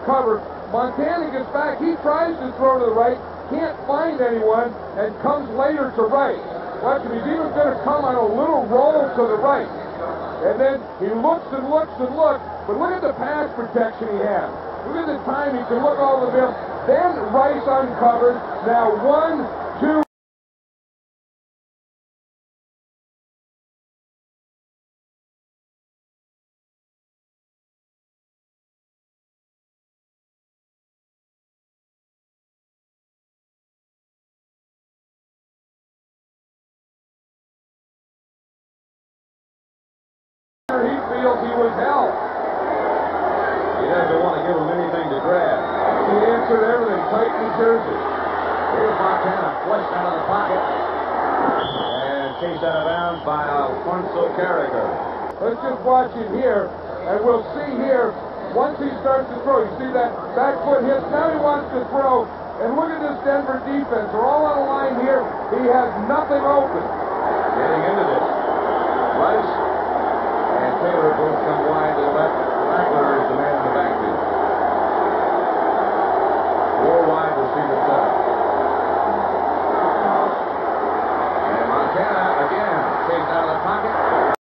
cover. Montana gets back. He tries to throw to the right, can't find anyone, and comes later to right. Watch him. He's even going to come on a little roll to the right. And then he looks and looks and looks, but look at the pass protection he has. Look at the time he can look all the way. Then Rice uncovered. Now 1, 2. He feels he was helped. He doesn't want to give him anything to grab. He answered everything. Tighten his jersey. Here's Montana flushed out of the pocket. And chased out of bounds by Alfonso Carragher. Let's just watch him here, and we'll see here, once he starts to throw, you see that back foot hit, now he wants to throw, and look at this Denver defense. They're all on the line here. He has nothing open. Getting into this. Rice and Taylor both come